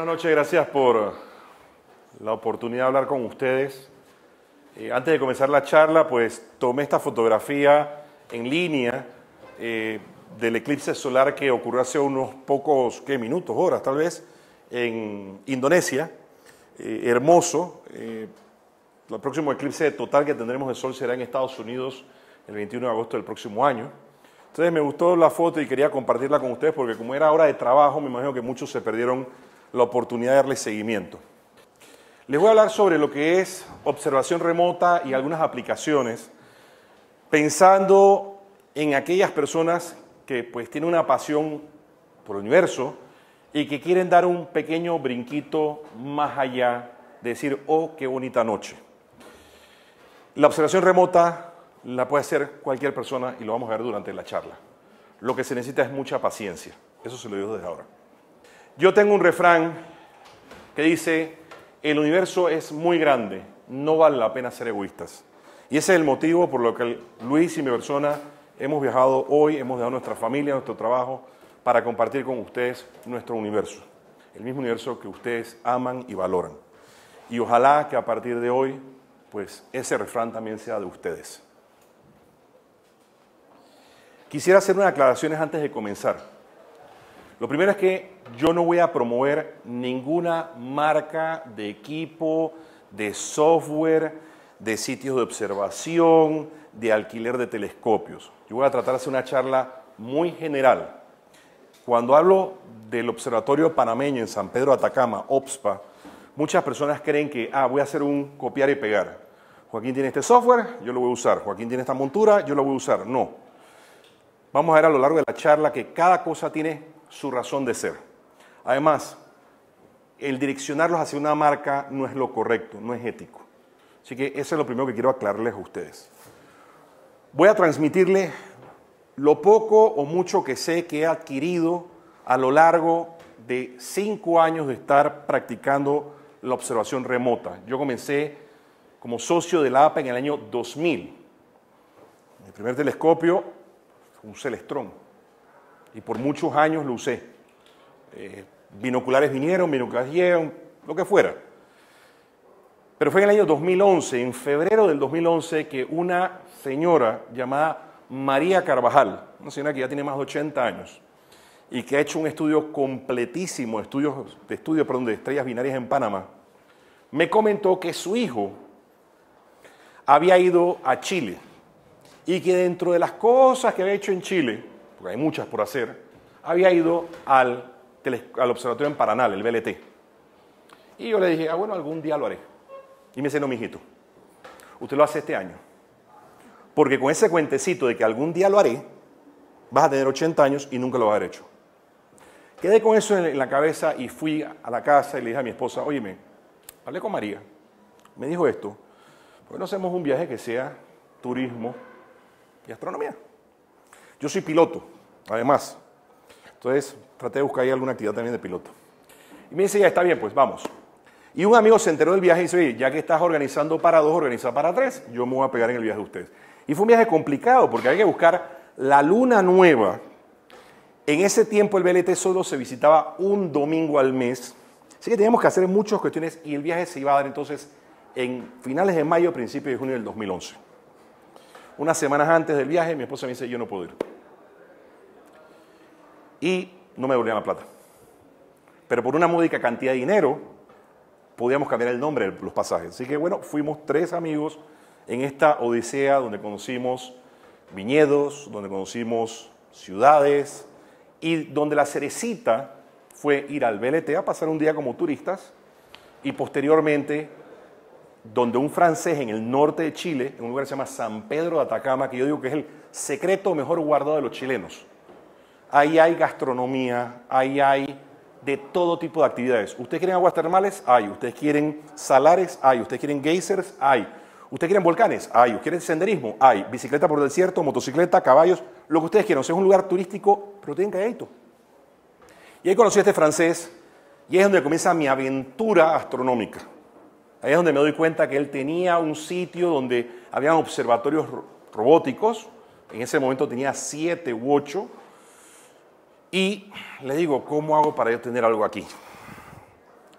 Buenas noches, gracias por la oportunidad de hablar con ustedes. Antes de comenzar la charla, pues tomé esta fotografía en línea del eclipse solar que ocurrió hace unos pocos minutos, horas tal vez, en Indonesia. Hermoso. El próximo eclipse total que tendremos de sol será en Estados Unidos el 21 de agosto del próximo año. Entonces me gustó la foto y quería compartirla con ustedes porque como era hora de trabajo, me imagino que muchos se perdieron la oportunidad de darle seguimiento. Les voy a hablar sobre lo que es observación remota y algunas aplicaciones, pensando en aquellas personas que pues tienen una pasión por el universo y que quieren dar un pequeño brinquito más allá de decir, oh, qué bonita noche. La observación remota la puede hacer cualquier persona y lo vamos a ver durante la charla. Lo que se necesita es mucha paciencia. Eso se lo digo desde ahora. Yo tengo un refrán que dice, el universo es muy grande, no vale la pena ser egoístas. Y ese es el motivo por lo que Luis y mi persona hemos viajado hoy, hemos dejado nuestra familia, nuestro trabajo, para compartir con ustedes nuestro universo. El mismo universo que ustedes aman y valoran. Y ojalá que a partir de hoy, pues ese refrán también sea de ustedes. Quisiera hacer unas aclaraciones antes de comenzar. Lo primero es que yo no voy a promover ninguna marca de equipo, de software, de sitios de observación, de alquiler de telescopios. Yo voy a tratar de hacer una charla muy general. Cuando hablo del Observatorio Panameño en San Pedro de Atacama, OPSPA, muchas personas creen que voy a hacer un copiar y pegar. Joaquín tiene este software, yo lo voy a usar. Joaquín tiene esta montura, yo lo voy a usar. No. Vamos a ver a lo largo de la charla que cada cosa tiene su razón de ser. Además, el direccionarlos hacia una marca no es lo correcto, no es ético. Así que eso es lo primero que quiero aclararles a ustedes. Voy a transmitirles lo poco o mucho que sé que he adquirido a lo largo de 5 años de estar practicando la observación remota. Yo comencé como socio de la APA en el año 2000. Mi primer telescopio fue un Celestrón. Y por muchos años lo usé. Binoculares vinieron, binoculares llegaron, lo que fuera. Pero fue en el año 2011, en febrero del 2011, que una señora llamada María Carvajal, una señora que ya tiene más de 80 años, y que ha hecho un estudio completísimo, de estrellas binarias en Panamá, me comentó que su hijo había ido a Chile y que dentro de las cosas que había hecho en Chile, porque hay muchas por hacer, había ido al observatorio en Paraná, el VLT. Y yo le dije, bueno, algún día lo haré. Y me dice, no, mijito, usted lo hace este año. Porque con ese cuentecito de que algún día lo haré, vas a tener 80 años y nunca lo vas a haber hecho. Quedé con eso en la cabeza y fui a la casa y le dije a mi esposa, óyeme, hablé con María, me dijo esto, ¿por qué no hacemos un viaje que sea turismo y astronomía? Yo soy piloto, además. Entonces, traté de buscar ahí alguna actividad también de piloto. Y me dice, ya está bien, pues vamos. Y un amigo se enteró del viaje y dice, oye, ya que estás organizando para 2, organiza para 3, yo me voy a pegar en el viaje de ustedes. Y fue un viaje complicado porque había que buscar la luna nueva. En ese tiempo el VLT solo se visitaba un domingo al mes. Así que teníamos que hacer muchas cuestiones y el viaje se iba a dar entonces en finales de mayo, principios de junio del 2011. Unas semanas antes del viaje, mi esposa me dice, yo no puedo ir. Y no me devolvían la plata. Pero por una módica cantidad de dinero, podíamos cambiar el nombre de los pasajes. Así que bueno, fuimos 3 amigos en esta odisea donde conocimos viñedos, donde conocimos ciudades y donde la cerecita fue ir al VLT a pasar un día como turistas y posteriormente donde un francés en el norte de Chile, en un lugar que se llama San Pedro de Atacama, que yo digo que es el secreto mejor guardado de los chilenos. Ahí hay gastronomía, ahí hay de todo tipo de actividades. ¿Ustedes quieren aguas termales? Hay. ¿Ustedes quieren salares? Hay. ¿Ustedes quieren geysers? Hay. ¿Ustedes quieren volcanes? Hay. ¿Ustedes quieren senderismo? Hay. Bicicleta por el desierto, motocicleta, caballos, lo que ustedes quieran. O sea, es un lugar turístico, pero tienen calladito. Y ahí conocí a este francés y ahí es donde comienza mi aventura astronómica. Ahí es donde me doy cuenta que él tenía un sitio donde habían observatorios robóticos. En ese momento tenía 7 u 8. Y le digo, ¿cómo hago para yo tener algo aquí?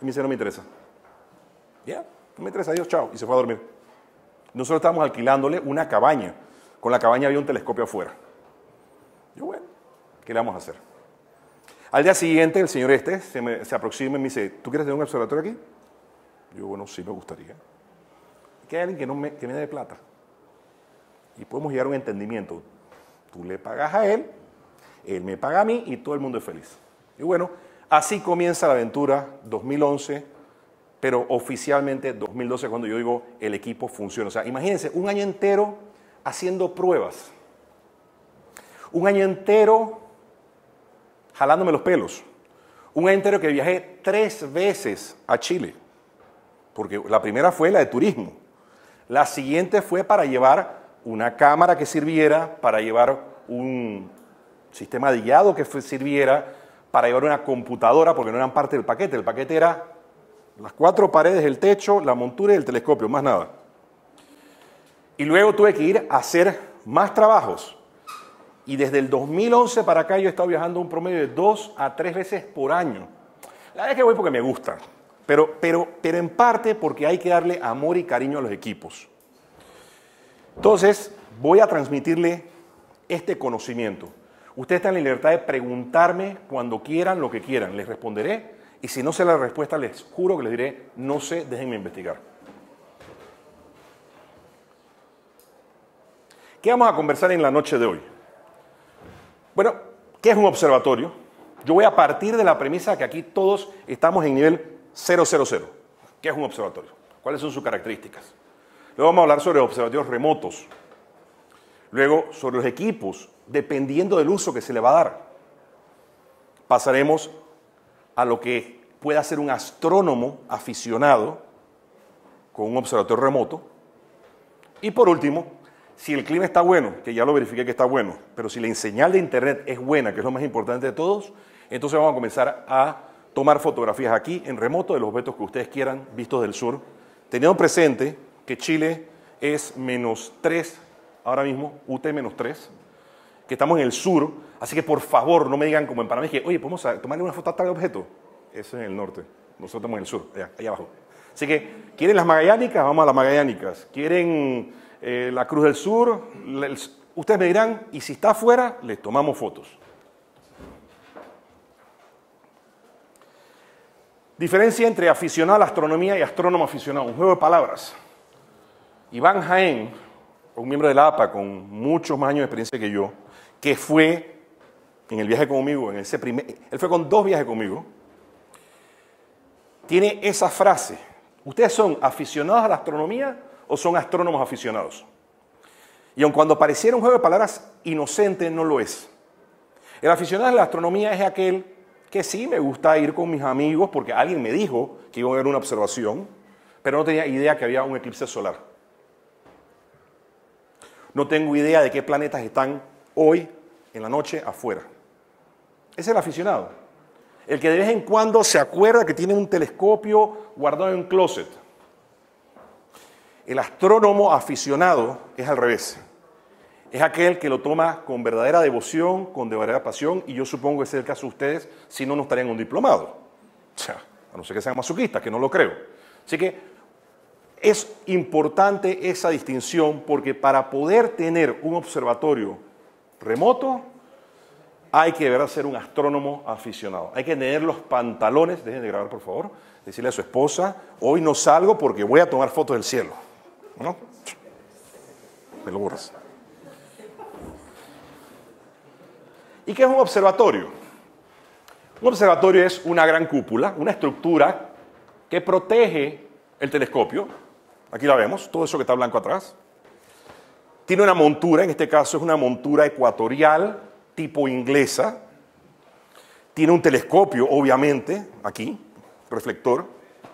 Y me dice, no me interesa. Ya, no me interesa, adiós, chao. Y se fue a dormir. Nosotros estábamos alquilándole una cabaña. Con la cabaña había un telescopio afuera. Yo, bueno, ¿qué le vamos a hacer? Al día siguiente, el señor se aproxima y me dice, ¿tú quieres tener un observatorio aquí? Yo, bueno, sí me gustaría. Que hay alguien que me dé plata. Y podemos llegar a un entendimiento. Tú le pagas a él me paga a mí y todo el mundo es feliz. Y bueno, así comienza la aventura 2011, pero oficialmente 2012 cuando yo digo el equipo funciona. O sea, imagínense, un año entero haciendo pruebas. Un año entero jalándome los pelos. Un año entero que viajé 3 veces a Chile. Porque la primera fue la de turismo. La siguiente fue para llevar una cámara que sirviera, para llevar un sistema de guiado que sirviera, para llevar una computadora, porque no eran parte del paquete. El paquete era las 4 paredes, el techo, la montura y el telescopio, más nada. Y luego tuve que ir a hacer más trabajos. Y desde el 2011 para acá yo he estado viajando un promedio de 2 a 3 veces por año. La verdad es que voy porque me gusta, pero en parte porque hay que darle amor y cariño a los equipos. Entonces, voy a transmitirle este conocimiento. Ustedes están en la libertad de preguntarme cuando quieran lo que quieran. Les responderé y si no sé la respuesta, les juro que les diré, no sé, déjenme investigar. ¿Qué vamos a conversar en la noche de hoy? Bueno, ¿qué es un observatorio? Yo voy a partir de la premisa que aquí todos estamos en nivel 000. ¿Qué es un observatorio? ¿Cuáles son sus características? Luego vamos a hablar sobre observatorios remotos. Luego, sobre los equipos, dependiendo del uso que se le va a dar. Pasaremos a lo que puede hacer un astrónomo aficionado con un observatorio remoto. Y por último, si el clima está bueno, que ya lo verifiqué que está bueno, pero si la señal de internet es buena, que es lo más importante de todos, entonces vamos a comenzar a tomar fotografías aquí en remoto de los objetos que ustedes quieran, vistos del sur, teniendo presente que Chile es -3 ahora mismo, UT -3, que estamos en el sur, así que por favor no me digan como en Panamá, que oye, ¿podemos tomarle una foto a tal objeto? Eso es en el norte, nosotros estamos en el sur, allá abajo. Así que, ¿quieren las Magallánicas? Vamos a las Magallánicas. ¿Quieren la Cruz del Sur? Ustedes me dirán, y si está afuera, les tomamos fotos. Diferencia entre aficionado a la astronomía y astrónomo aficionado, un juego de palabras. Iván Jaén, un miembro de la APA con muchos más años de experiencia que yo, que fue en el viaje conmigo, él fue con 2 viajes conmigo, tiene esa frase. ¿Ustedes son aficionados a la astronomía o son astrónomos aficionados? Y aun cuando pareciera un juego de palabras inocente, no lo es. El aficionado a la astronomía es aquel que sí me gusta ir con mis amigos porque alguien me dijo que iba a haber una observación, pero no tenía idea que había un eclipse solar. No tengo idea de qué planetas están hoy en la noche afuera. Ese es el aficionado. El que de vez en cuando se acuerda que tiene un telescopio guardado en un closet. El astrónomo aficionado es al revés. Es aquel que lo toma con verdadera devoción, con verdadera pasión, y yo supongo que ese es el caso de ustedes, si no, no estarían un diplomado. O sea, a no ser que sean masoquistas, que no lo creo. Así que es importante esa distinción porque para poder tener un observatorio remoto hay que deber ser un astrónomo aficionado. Hay que tener los pantalones, dejen de grabar por favor, decirle a su esposa, hoy no salgo porque voy a tomar fotos del cielo. ¿No? Me lo borras. ¿Y qué es un observatorio? Un observatorio es una gran cúpula, una estructura que protege el telescopio. Aquí la vemos, todo eso que está blanco atrás. Tiene una montura, en este caso es una montura ecuatorial, tipo inglesa. Tiene un telescopio, obviamente, aquí, reflector.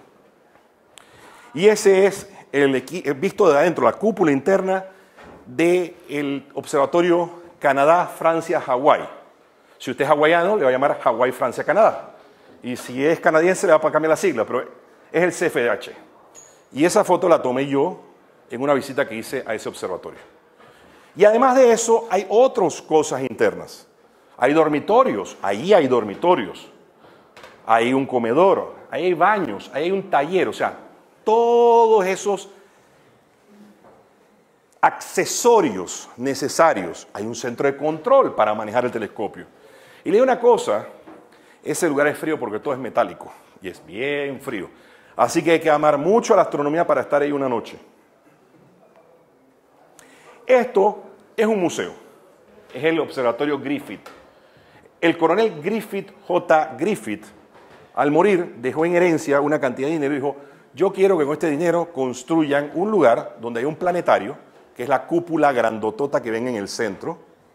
Y ese es visto de adentro, la cúpula interna del observatorio Canadá-Francia-Hawái. Si usted es hawaiano, le va a llamar Hawái-Francia-Canadá. Y si es canadiense, le va a cambiar la sigla, pero es el CFDH. Y esa foto la tomé yo en una visita que hice a ese observatorio. Y además de eso, hay otras cosas internas. Hay dormitorios, ahí hay dormitorios. Hay un comedor, ahí hay baños, ahí hay un taller, o sea, todos esos accesorios necesarios. Hay un centro de control para manejar el telescopio. Y le digo una cosa, ese lugar es frío porque todo es metálico y es bien frío. Así que hay que amar mucho a la astronomía para estar ahí una noche. Esto es un museo, es el Observatorio Griffith. El coronel Griffith J. Griffith, al morir, dejó en herencia una cantidad de dinero y dijo, yo quiero que con este dinero construyan un lugar donde hay un planetario, que es la cúpula grandotota que ven en el centro,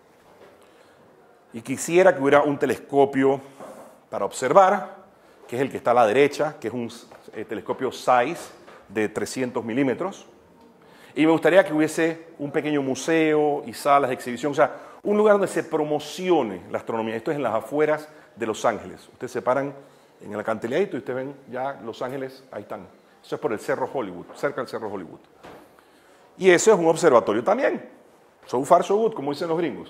y quisiera que hubiera un telescopio para observar, que es el que está a la derecha, que es un telescopio Zeiss de 300 milímetros, y me gustaría que hubiese un pequeño museo y salas de exhibición, o sea, un lugar donde se promocione la astronomía. Esto es en las afueras de Los Ángeles. Ustedes se paran en el acantiladito y ustedes ven ya Los Ángeles, ahí están. Eso es por el Cerro Hollywood, cerca del Cerro Hollywood. Y eso es un observatorio también. So far, so good, como dicen los gringos.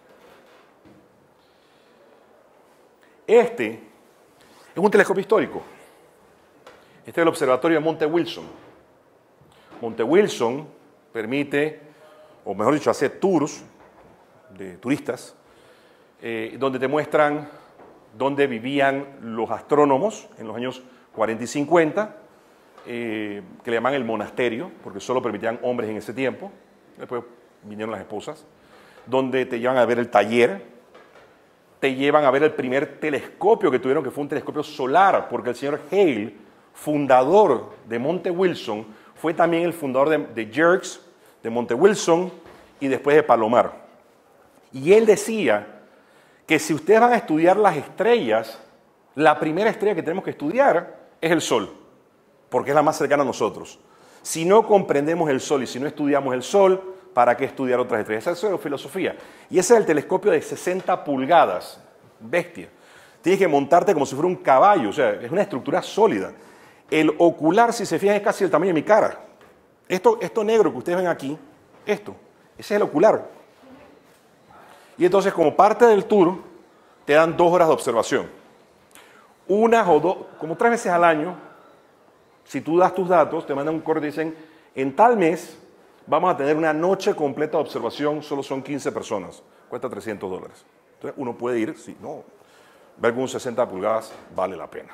Este es un telescopio histórico. Este es el observatorio de Monte Wilson. Monte Wilson permite, o mejor dicho, hace tours de turistas, donde te muestran dónde vivían los astrónomos en los años 40 y 50, que le llaman el monasterio, porque solo permitían hombres en ese tiempo. Después vinieron las esposas, donde te llevan a ver el taller, te llevan a ver el primer telescopio que tuvieron, que fue un telescopio solar, porque el señor Hale, fundador de Monte Wilson, fue también el fundador de Jerks, de Monte Wilson y después de Palomar. Y él decía que si ustedes van a estudiar las estrellas, la primera estrella que tenemos que estudiar es el Sol, porque es la más cercana a nosotros. Si no comprendemos el Sol y si no estudiamos el Sol, ¿para qué estudiar otras estrellas? Esa es la filosofía. Y ese es el telescopio de 60 pulgadas. Bestia. Tienes que montarte como si fuera un caballo, o sea, es una estructura sólida. El ocular, si se fijan, es casi el tamaño de mi cara. Esto negro que ustedes ven aquí, ese es el ocular. Y entonces, como parte del tour, te dan 2 horas de observación. Una o dos, como 3 veces al año, si tú das tus datos, te mandan un correo y dicen, en tal mes vamos a tener una noche completa de observación, solo son 15 personas, cuesta $300. Entonces, uno puede ir, si no, ver con un 60 pulgadas vale la pena.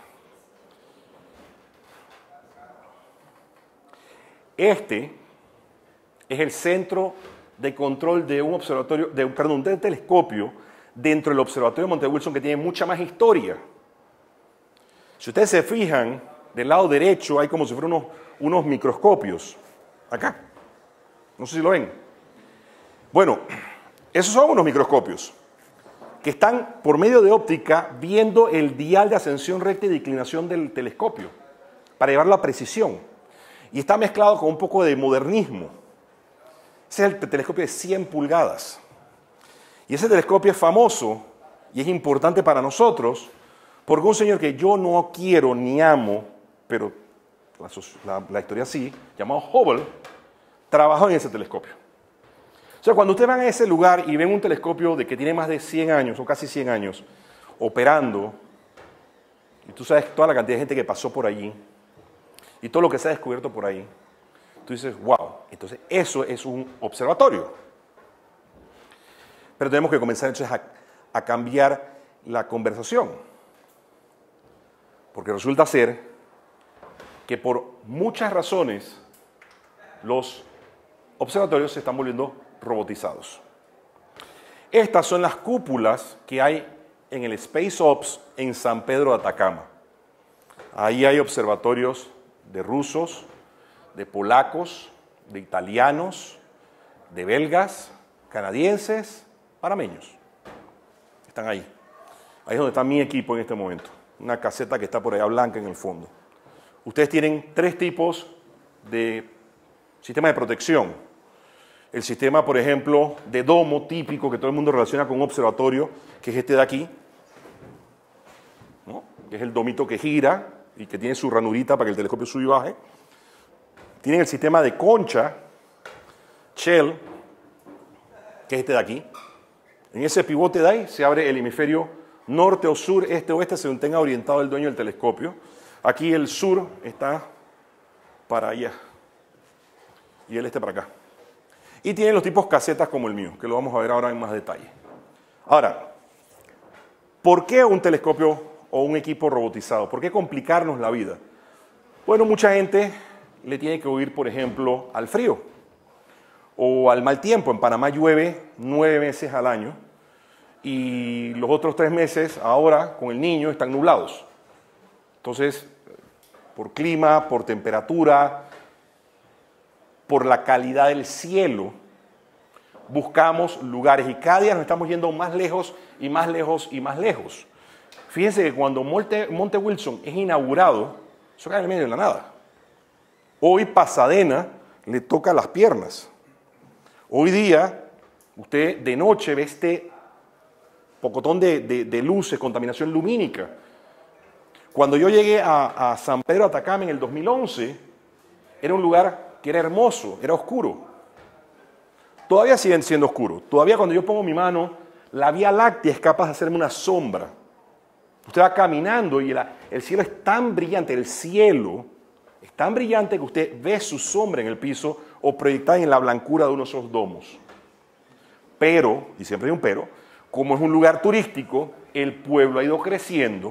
Este es el centro de control de un observatorio, de un telescopio dentro del observatorio de Monte Wilson, que tiene mucha más historia. Si ustedes se fijan, del lado derecho hay como si fueran unos microscopios. Acá. No sé si lo ven. Bueno, esos son unos microscopios que están por medio de óptica viendo el dial de ascensión recta y declinación del telescopio para llevarlo a precisión. Y está mezclado con un poco de modernismo. Ese es el telescopio de 100 pulgadas. Y ese telescopio es famoso y es importante para nosotros porque un señor que yo no quiero ni amo, pero la historia sí, llamado Hubble, trabajó en ese telescopio. O sea, cuando ustedes van a ese lugar y ven un telescopio de que tiene más de 100 años o casi 100 años operando, y tú sabes toda la cantidad de gente que pasó por allí, y todo lo que se ha descubierto por ahí, tú dices, wow, entonces eso es un observatorio. Pero tenemos que comenzar entonces a cambiar la conversación. Porque resulta ser que por muchas razones los observatorios se están volviendo robotizados. Estas son las cúpulas que hay en el Space Ops en San Pedro de Atacama. Ahí hay observatorios de rusos, de polacos, de italianos, de belgas, canadienses, panameños. Están ahí. Ahí es donde está mi equipo en este momento. Una caseta que está por allá blanca en el fondo. Ustedes tienen 3 tipos de sistema de protección. El sistema, por ejemplo, de domo típico que todo el mundo relaciona con un observatorio, que es este de aquí, ¿no? Que es el domito que gira y que tiene su ranurita para que el telescopio sube y baje. Tienen el sistema de concha, shell, que es este de aquí. En ese pivote de ahí se abre el hemisferio norte o sur, este o oeste, según tenga orientado el dueño del telescopio. Aquí el sur está para allá y el este para acá. Y tiene los tipos casetas como el mío, que lo vamos a ver ahora en más detalle. Ahora, ¿por qué un telescopio o un equipo robotizado? ¿Por qué complicarnos la vida? Bueno, mucha gente le tiene que huir, por ejemplo, al frío o al mal tiempo. En Panamá llueve 9 meses al año y los otros 3 meses, ahora, con el niño, están nublados. Entonces, por clima, por temperatura, por la calidad del cielo, buscamos lugares y cada día nos estamos yendo más lejos y más lejos y más lejos. Fíjense que cuando Monte Wilson es inaugurado, eso cae en el medio de la nada. Hoy Pasadena le toca las piernas. Hoy día, usted de noche ve este pocotón de luces, contaminación lumínica. Cuando yo llegué a San Pedro de Atacama en el 2011, era un lugar que era hermoso, era oscuro. Todavía siguen siendo oscuros. Todavía cuando yo pongo mi mano, la Vía Láctea es capaz de hacerme una sombra. Usted va caminando y el cielo es tan brillante, el cielo es tan brillante que usted ve su sombra en el piso o proyectada en la blancura de uno de esos domos. Pero, y siempre hay un pero, como es un lugar turístico, el pueblo ha ido creciendo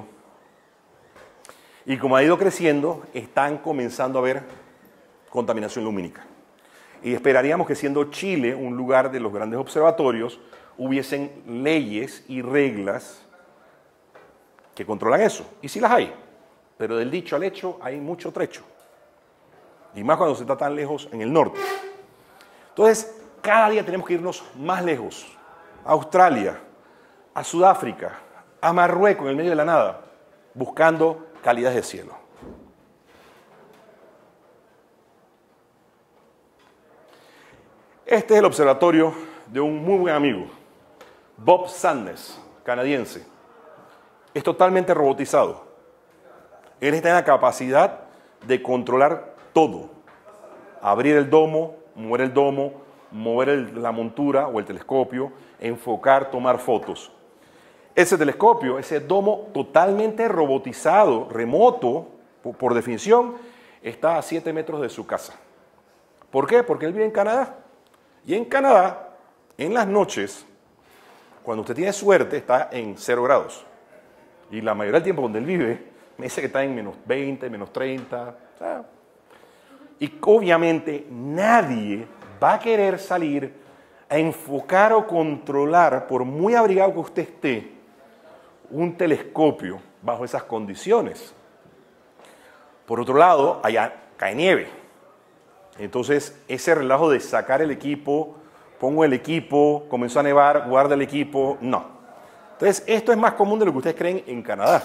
y como ha ido creciendo, están comenzando a haber contaminación lumínica. Y esperaríamos que siendo Chile un lugar de los grandes observatorios, hubiesen leyes y reglas que controlan eso. Y sí las hay, pero del dicho al hecho hay mucho trecho. Y más cuando se está tan lejos en el norte. Entonces, cada día tenemos que irnos más lejos. A Australia, a Sudáfrica, a Marruecos, en el medio de la nada, buscando calidad de cielo. Este es el observatorio de un muy buen amigo, Bob Sanders, canadiense. Es totalmente robotizado. Él está en la capacidad de controlar todo. Abrir el domo, mover la montura o el telescopio, enfocar, tomar fotos. Ese telescopio, ese domo totalmente robotizado, remoto, por definición, está a 7 metros de su casa. ¿Por qué? Porque él vive en Canadá. Y en Canadá, en las noches, cuando usted tiene suerte, está en 0 grados. Y la mayoría del tiempo donde él vive, me dice que está en menos 20, menos 30. Y obviamente nadie va a querer salir a enfocar o controlar, por muy abrigado que usted esté, un telescopio bajo esas condiciones. Por otro lado, allá cae nieve. Entonces, ese relajo de sacar el equipo, pongo el equipo, comenzó a nevar, guarda el equipo, no. Entonces, esto es más común de lo que ustedes creen en Canadá.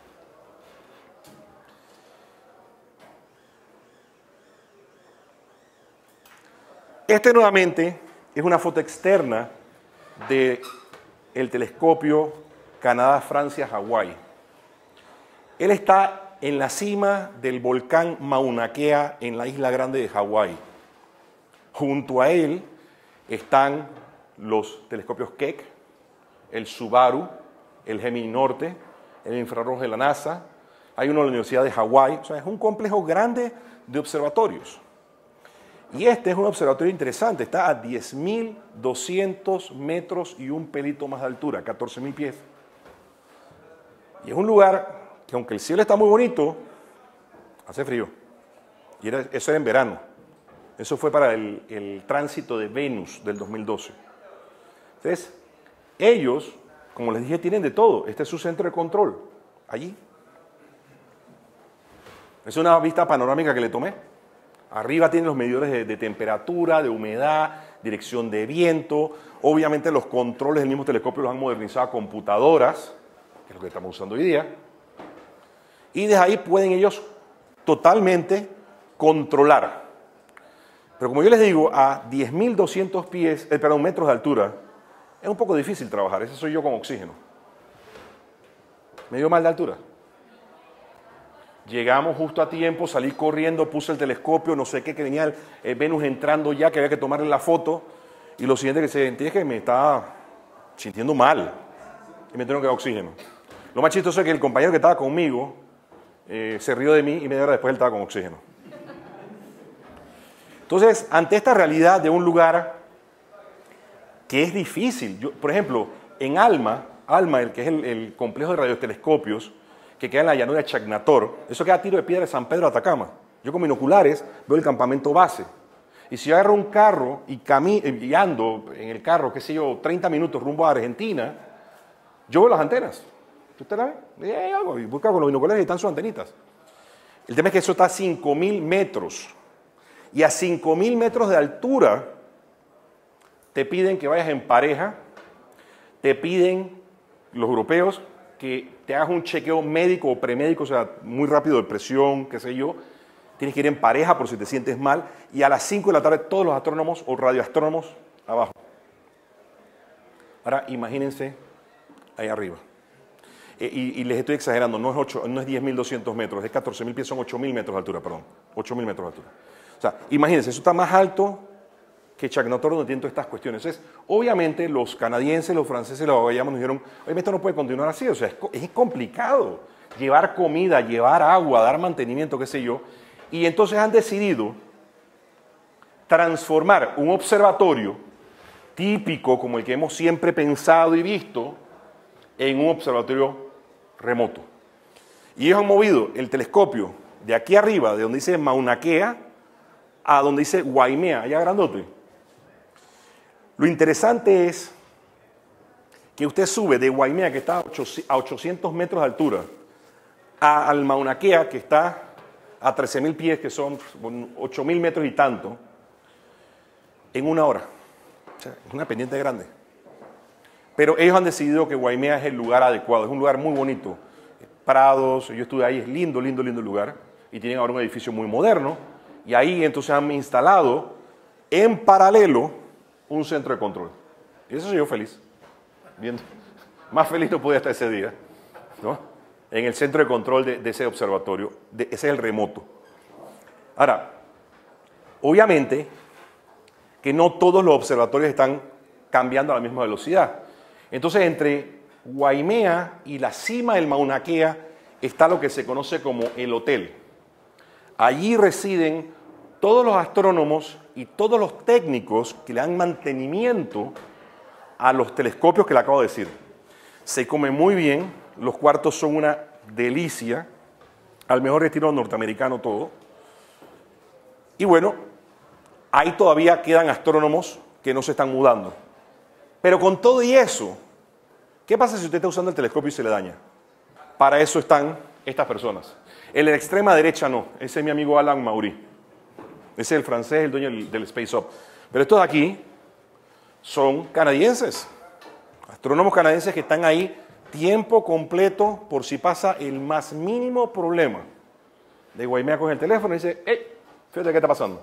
Este nuevamente es una foto externa del telescopio Canadá-Francia-Hawái. Él está en la cima del volcán Mauna Kea en la isla grande de Hawái. Junto a él están los telescopios Keck, el Subaru, el Gemini Norte, el infrarrojo de la NASA, hay uno de la Universidad de Hawái, o sea, es un complejo grande de observatorios. Y este es un observatorio interesante, está a 10.200 metros y un pelito más de altura, 14.000 pies. Y es un lugar que aunque el cielo está muy bonito, hace frío. Y eso era en verano. Eso fue para el tránsito de Venus del 2012. Entonces, ellos, como les dije, tienen de todo. Este es su centro de control, allí. Es una vista panorámica que le tomé. Arriba tienen los medidores de temperatura, de humedad, dirección de viento. Obviamente los controles del mismo telescopio los han modernizado a computadoras, que es lo que estamos usando hoy día. Y desde ahí pueden ellos totalmente controlar. Pero como yo les digo, a 10.200 metros de altura, es un poco difícil trabajar. Ese soy yo con oxígeno. Me dio mal de altura. Llegamos justo a tiempo, salí corriendo, puse el telescopio, no sé qué, que venía el Venus entrando ya, que había que tomarle la foto. Y lo siguiente que sentí es que me estaba sintiendo mal. Y me tuvieron que dar oxígeno. Lo más chistoso es que el compañero que estaba conmigo, se rió de mí y media hora después él estaba con oxígeno. Entonces, ante esta realidad de un lugar que es difícil, por ejemplo, en ALMA, el que es el complejo de radiotelescopios, que queda en la llanura de Chacnator, eso queda a tiro de piedra de San Pedro de Atacama. Yo con binoculares veo el campamento base. Y si yo agarro un carro y ando en el carro, qué sé yo, 30 minutos rumbo a Argentina, yo veo las antenas. ¿Usted la ve? Hay algo, y busca con los binoculares y están sus antenitas. El tema es que eso está a 5.000 metros. Y a 5.000 metros de altura te piden que vayas en pareja, te piden los europeos que te hagas un chequeo médico o premédico, o sea, muy rápido de presión, qué sé yo. Tienes que ir en pareja por si te sientes mal. Y a las 5 de la tarde todos los astrónomos o radioastrónomos abajo. Ahora imagínense ahí arriba. Y les estoy exagerando, no es 10.200 metros, es 14.000 pies, son 8.000 metros de altura, perdón. 8.000 metros de altura. O sea, imagínense, eso está más alto que Chacnator, donde tienen todas estas cuestiones. Entonces, obviamente, los canadienses, los franceses, los hawaianos nos dijeron, oye, esto no puede continuar así, o sea, es complicado llevar comida, llevar agua, dar mantenimiento, qué sé yo. Y entonces han decidido transformar un observatorio típico, como el que hemos siempre pensado y visto, en un observatorio remoto. Y ellos han movido el telescopio de aquí arriba, de donde dice Mauna Kea, a donde dice Waimea, allá grandote. Lo interesante es que usted sube de Waimea, que está a 800 metros de altura, al Mauna Kea, que está a 13.000 pies, que son 8.000 metros y tanto, en una hora. O sea, es una pendiente grande. Pero ellos han decidido que Waimea es el lugar adecuado, es un lugar muy bonito. Prados, yo estuve ahí, es lindo, lindo, lindo el lugar. Y tienen ahora un edificio muy moderno. Y ahí entonces han instalado en paralelo un centro de control. Y eso soy yo feliz. Viendo. Más feliz no podía estar ese día, ¿no? En el centro de control de ese observatorio. Ese es el remoto. Ahora, obviamente que no todos los observatorios están cambiando a la misma velocidad. Entonces, entre Waimea y la cima del Mauna Kea está lo que se conoce como el hotel. Allí residen todos los astrónomos y todos los técnicos que le dan mantenimiento a los telescopios que le acabo de decir. Se come muy bien, los cuartos son una delicia, al mejor estilo norteamericano todo. Y bueno, ahí todavía quedan astrónomos que no se están mudando. Pero con todo y eso, ¿qué pasa si usted está usando el telescopio y se le daña? Para eso están estas personas. El de la extrema derecha no, ese es mi amigo Alan Maury. Ese es el francés, el dueño del Space Up. Pero estos de aquí son canadienses, astrónomos canadienses que están ahí tiempo completo por si pasa el más mínimo problema. De Waimea coge el teléfono y dice, hey, fíjate qué está pasando.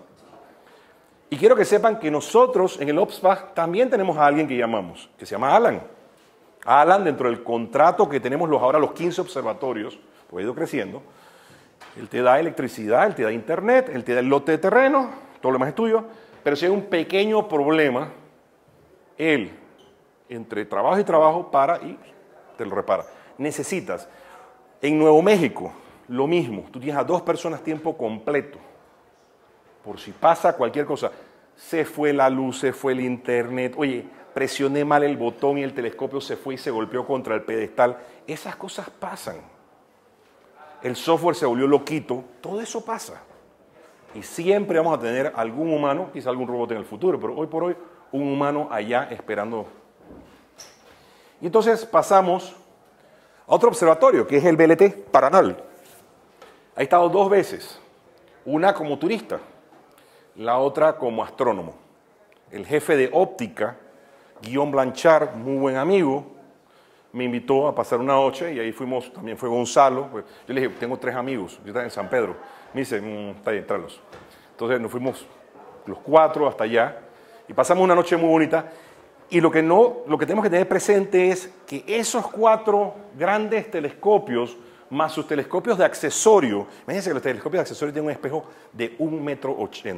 Y quiero que sepan que nosotros en el OPSPA también tenemos a alguien que llamamos, que se llama Alan. Alan, dentro del contrato que tenemos ahora los 15 observatorios, pues ha ido creciendo, él te da electricidad, él te da internet, él te da el lote de terreno, todo lo demás es tuyo, pero si hay un pequeño problema, él, entre trabajo y trabajo, para y te lo repara. Necesitas, en Nuevo México, lo mismo, tú tienes a 2 personas tiempo completo, por si pasa cualquier cosa, se fue la luz, se fue el internet, oye, presioné mal el botón y el telescopio se fue y se golpeó contra el pedestal, esas cosas pasan. El software se volvió loquito, todo eso pasa. Y siempre vamos a tener algún humano, quizá algún robot en el futuro, pero hoy por hoy, un humano allá esperando. Y entonces pasamos a otro observatorio, que es el VLT Paranal. Ha estado 2 veces, una como turista, la otra como astrónomo. El jefe de óptica, Guillaume Blanchard, muy buen amigo, me invitó a pasar una noche y ahí fuimos, también fue Gonzalo. Pues, yo le dije, tengo 3 amigos, yo estaba en San Pedro. Me dice, está bien, tráelos. Entonces nos fuimos los 4 hasta allá y pasamos una noche muy bonita. Y lo que tenemos que tener presente es que esos 4 grandes telescopios, más sus telescopios de accesorio, imagínense que los telescopios de accesorio tienen un espejo de 1,80 metros,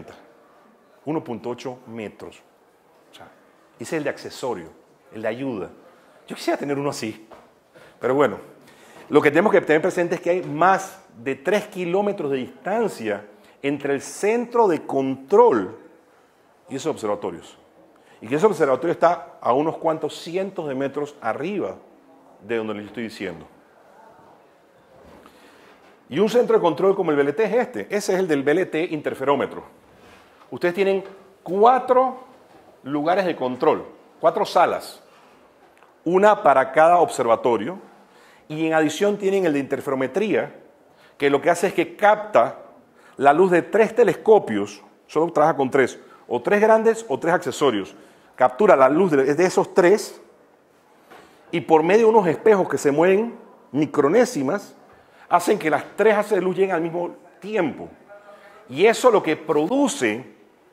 1,8 metros. O sea, ese es el de accesorio, el de ayuda. Yo quisiera tener uno así, pero bueno, lo que tenemos que tener presente es que hay más de 3 kilómetros de distancia entre el centro de control y esos observatorios. Y que ese observatorio está a unos cuantos cientos de metros arriba de donde les estoy diciendo. Y un centro de control como el VLT es este. Ese es el del VLT interferómetro. Ustedes tienen 4 lugares de control, 4 salas. Una para cada observatorio. Y en adición tienen el de interferometría, que lo que hace es que capta la luz de 3 telescopios, solo trabaja con 3, o 3 grandes o 3 accesorios. Captura la luz de esos 3 y por medio de unos espejos que se mueven micronésimas, hacen que las 3 haces de luz lleguen al mismo tiempo. Y eso lo que produce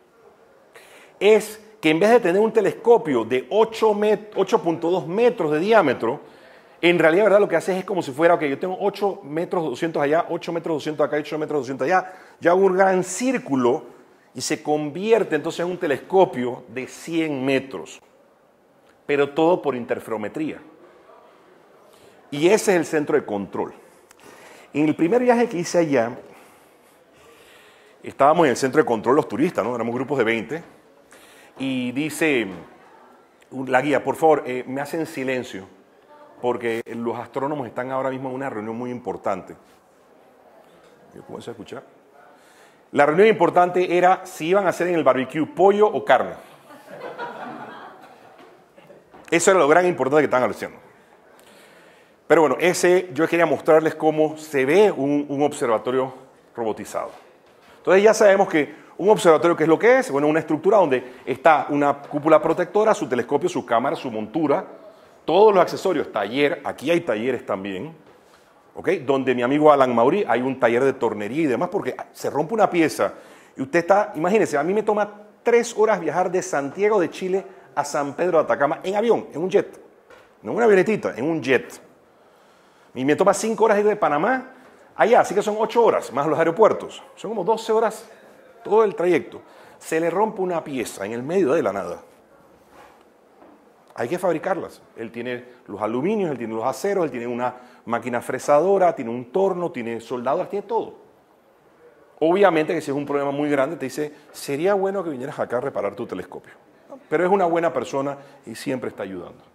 es que en vez de tener un telescopio de 8.2 metros de diámetro, en realidad, ¿verdad? Lo que hace es como si fuera, ok, yo tengo 8 metros 200 allá, 8 metros 200 acá, 8 metros 200 allá, yo hago un gran círculo y se convierte entonces en un telescopio de 100 metros, pero todo por interferometría. Y ese es el centro de control. En el primer viaje que hice allá, estábamos en el centro de control los turistas, ¿no? Éramos grupos de 20, y dice la guía, por favor, me hacen silencio, porque los astrónomos están ahora mismo en una reunión muy importante. ¿Yo comienzo a escuchar? La reunión importante era si iban a hacer en el barbecue pollo o carne. Eso era lo gran importante que estaban haciendo. Pero bueno, yo quería mostrarles cómo se ve un observatorio robotizado. Entonces ya sabemos que un observatorio, ¿qué es lo que es? Bueno, una estructura donde está una cúpula protectora, su telescopio, su cámara, su montura, todos los accesorios, taller, aquí hay talleres también, ¿ok? Donde mi amigo Alan Maury hay un taller de tornería y demás, porque se rompe una pieza y usted está, imagínense, a mí me toma 3 horas viajar de Santiago de Chile a San Pedro de Atacama en avión, en un jet, no en una avionetita, en un jet. Y me toma 5 horas ir de Panamá allá, así que son 8 horas, más los aeropuertos, son como 12 horas todo el trayecto. Se le rompe una pieza en el medio de la nada. Hay que fabricarlas. Él tiene los aluminios, él tiene los aceros, él tiene una máquina fresadora, tiene un torno, tiene soldadoras, tiene todo. Obviamente que si es un problema muy grande, te dice, sería bueno que vinieras acá a reparar tu telescopio. Pero es una buena persona y siempre está ayudando.